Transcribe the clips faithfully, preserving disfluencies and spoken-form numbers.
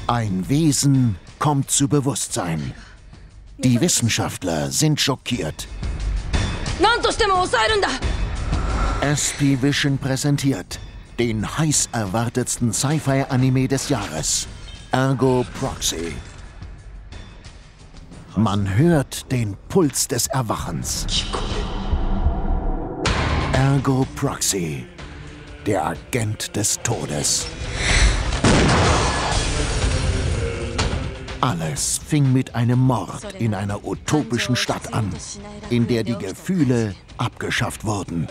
Ein Wesen kommt zu Bewusstsein. Die Wissenschaftler sind schockiert. S P Vision präsentiert den heiß erwartetsten Sci-Fi-Anime des Jahres, Ergo Proxy. Man hört den Puls des Erwachens. Ergo Proxy, der Agent des Todes. Alles fing mit einem Mord in einer utopischen Stadt an, in der die Gefühle abgeschafft wurden.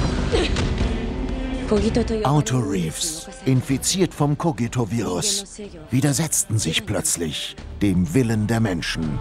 Autoreivs, infiziert vom Kogito-Virus, widersetzten sich plötzlich dem Willen der Menschen.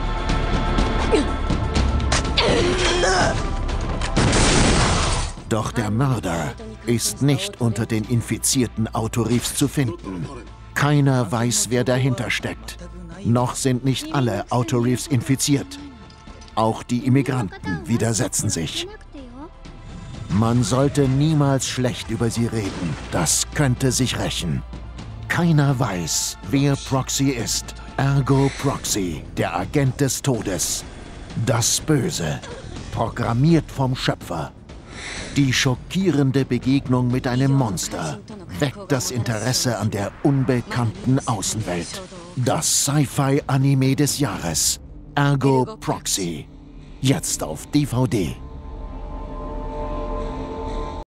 Doch der Mörder ist nicht unter den infizierten Autoreivs zu finden. Keiner weiß, wer dahinter steckt. Noch sind nicht alle Autoreivs infiziert. Auch die Immigranten widersetzen sich. Man sollte niemals schlecht über sie reden. Das könnte sich rächen. Keiner weiß, wer Proxy ist. Ergo Proxy, der Agent des Todes. Das Böse, programmiert vom Schöpfer. Die schockierende Begegnung mit einem Monster weckt das Interesse an der unbekannten Außenwelt. Das Sci-Fi-Anime des Jahres, Ergo Proxy. Jetzt auf D V D.